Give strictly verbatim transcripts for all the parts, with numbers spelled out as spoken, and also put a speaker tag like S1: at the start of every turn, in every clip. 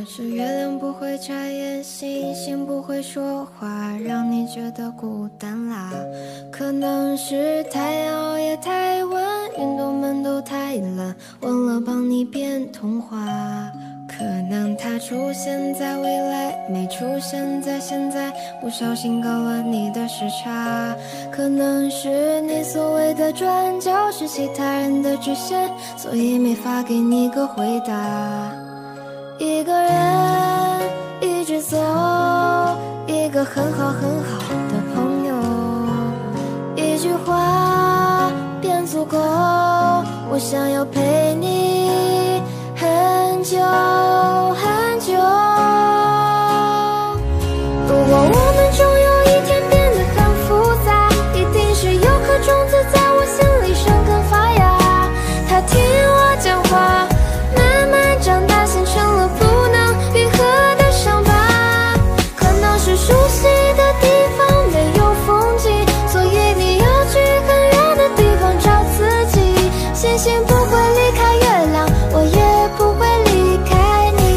S1: 是月亮不会眨眼，星星不会说话，让你觉得孤单啦。可能是太阳熬夜太晚，云朵们都太懒，忘了帮你编童话。可能它出现在未来，没出现在现在，不小心搞了你的时差。可能是你所谓的转角是其他人的直线，所以没法给你个回答。一个人一直走，一个很好很好的朋友，一句话便足够，我想要陪你很久很久。如果我们终有一天变得很复杂，一定是有颗种子在我心里生根发芽，它听我讲话，慢慢长大，形成了不能愈合的伤疤。可能是熟悉的地方没有风景，所以你要去很远的地方找自己。星星不会离开月亮，我也不会离开你。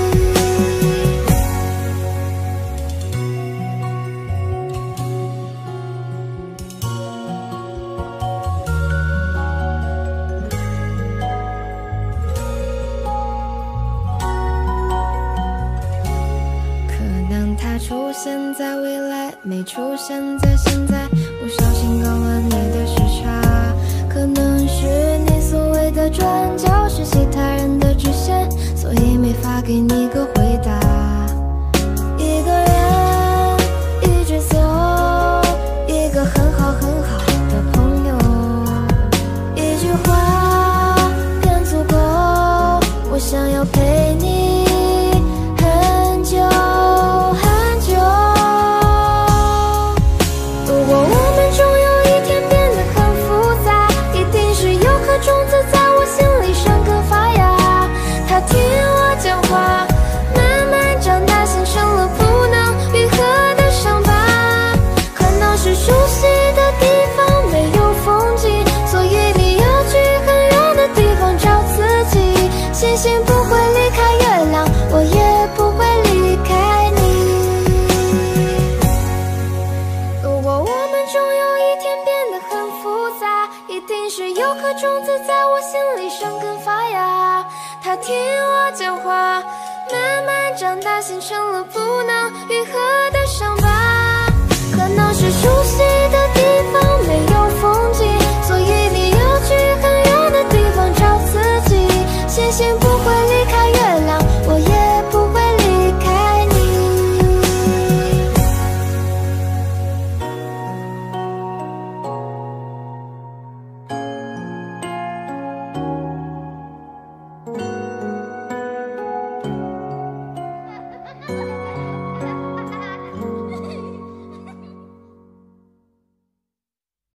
S1: 可能它出现在未来，没出现在现在，不小心搞了你的时差。可能是你所谓的转角是其他人的直线，所以没法给你个回答。一个人一直走，一个很好很好的朋友，一句话便足够，我想要陪你很久很久。如果我们终有一天变得很复杂，一定是有颗种子在我心里生根发芽，它听我讲话，慢慢长大，形成了不能愈合的伤疤。可能是熟悉的地方没有风景，所以你要去很远的地方找自己。星星不会离开月亮，我也不会离开你。如果我们终有一天变得很复杂，一定是有颗种子在我心里生根发芽，它听我讲话，慢慢长大，形成了不能愈合的伤疤。可能是熟悉